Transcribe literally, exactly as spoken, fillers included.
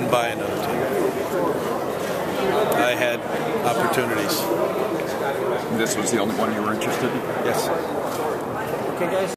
didn't buy another team. I had opportunities. This was the only one you were interested in? Yes. Okay, guys.